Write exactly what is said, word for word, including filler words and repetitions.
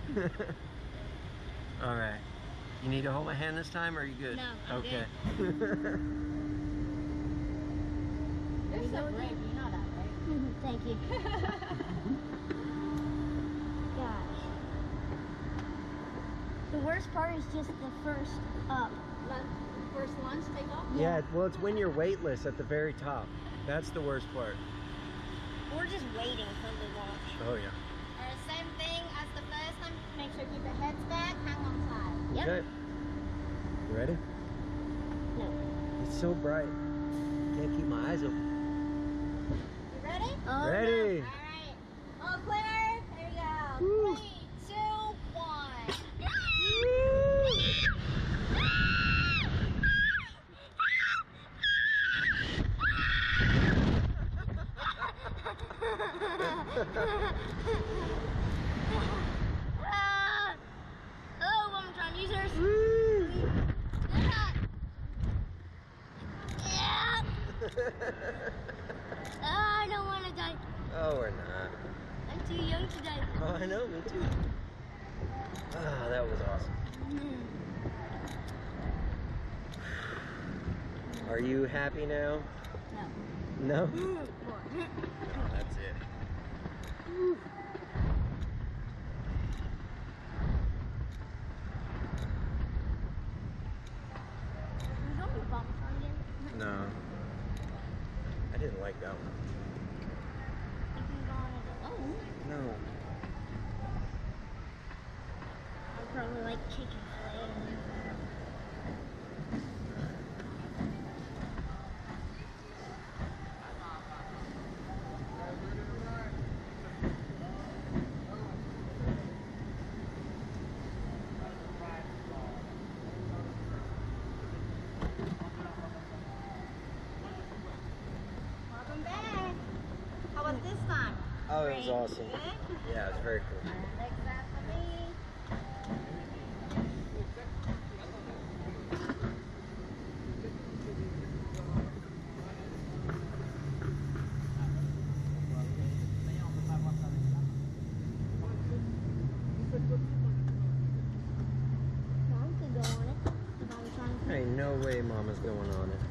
All right. You need to hold my hand this time, or are you good? No, I'm okay. good. You're so brave, you know that, right? Thank you. Gosh. The worst part is just the first up. First lunge take off? Yeah, well, it's when you're weightless at the very top. That's the worst part. We're just waiting for the launch. Oh, yeah. Or same thing as the first time. Make sure you keep your heads back, hang on side. Yep. Okay. You ready? No. It's so bright. Can't keep my eyes open. You ready? Oh, Ready? All right. All clear? Here we go. Woo. Three, two, one. Ah! Oh, one more time, users. Yeah. Ah, I don't want to die. Oh, we're not. I'm too young to die. Oh, I know, me too. Ah, that was awesome. Are you happy now? No. No? Oh, that's it. There's only bumps on you. No. I didn't like that one. You can go on it alone. No. I probably like chicken fillet. Welcome back. How was this time? Oh, it was Great. awesome. Good? Yeah, it was very cool. Next time for me. Mom could go on it. If I was trying to. Ain't no way Mama's going on it.